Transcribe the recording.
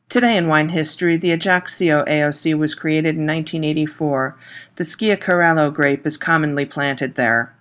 Today in wine history, the Ajaccio AOC was created in 1984. The Schiacarello grape is commonly planted there.